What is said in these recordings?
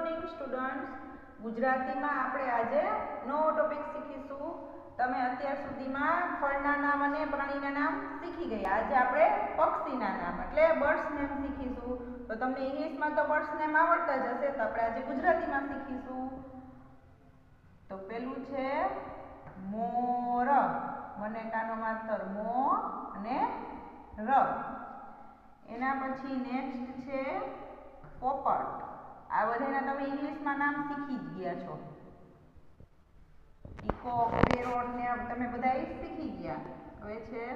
Morning students. ગુજરાતીમાં આપણે આજે નવો ટોપિક શીખીશું. તમે અત્યાર સુધીમાં ફળના નામ અને પ્રાણીના નામ શીખી ગયા. આજે આપણે પક્ષીના નામ એટલે બર્ડ્સ નેમ શીખીશું. તો તમને ઇંગ્લિશમાં તો બર્ડ્સ નેમ આવડતા જ હશે, તો આપણે આજે ગુજરાતીમાં શીખીશું. તો પેલું છે મોર. મને કાનો માતર મો અને ર. એના પછી નેક્સ્ટ છે પોપટ. આ બધાના તમે ઇંગ્લિશમાં નામ શીખી જ ગયા છો. પીકોક, પેરોટ ને તમે બધા શીખી ગયા. હવે છે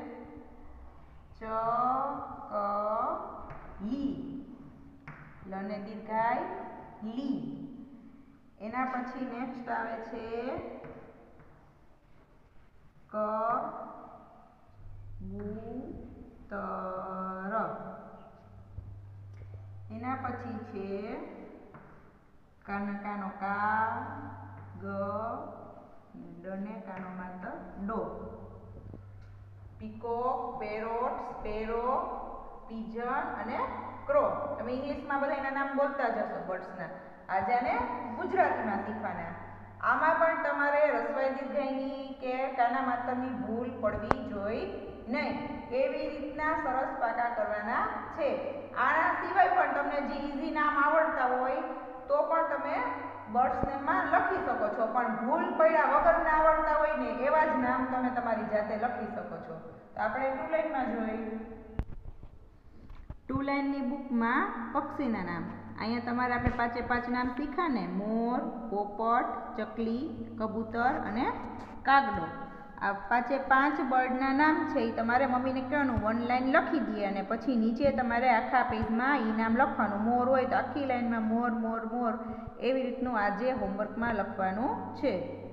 ચકલી. લને દીર્ઘાય લી. એના પછી નેક્સ્ટ આવે છે કબૂતર. એના પછી છે કાનો કા, ગ, ડને કાનો માત્ર ડો. પીકોક, પેરોટ, સ્પેરો, પીજન અને ક્રો. તમે ઇંગ્લિશમાં બધા એના નામ બોલતા જ હશો બર્ડ્સના. આજે આને ગુજરાતીમાં શીખવાના. આમાં પણ તમારે રસ્વાઈ દીર્ઘાઈની કે કાના માતરની ભૂલ પડવી જોઈએ નહીં. એવી રીતના સરસ પાકા કરવાના છે. આના સિવાય પણ તમને જે ઈઝી નામ આવડતા હોય તો પણ તમે બર્ડ્સ નેમમાં લખી શકો છો, પણ ભૂલ પડ્યા વગરના આવડતા હોય ને એવા જ નામ તમે તમારી જાતે લખી શકો છો. તો આપણે ટુ લાઈનમાં જોઈએ. ટુ લાઈનની બુકમાં પક્ષીના નામ. અહીંયા તમારે આપણે પાંચે પાંચ નામ શીખ્યા ને, મોર, પોપટ, ચકલી, કબૂતર અને કાગડો. આ પાંચે પાંચ બર્ડના નામ છે એ તમારે મમ્મીને કહેવાનું વન લાઈન લખી દે, અને પછી નીચે તમારે આખા પેજમાં એ નામ લખવાનું. મોર હોય તો આખી લાઈનમાં મોર મોર મોર એવી રીતનું આજે હોમવર્કમાં લખવાનું છે.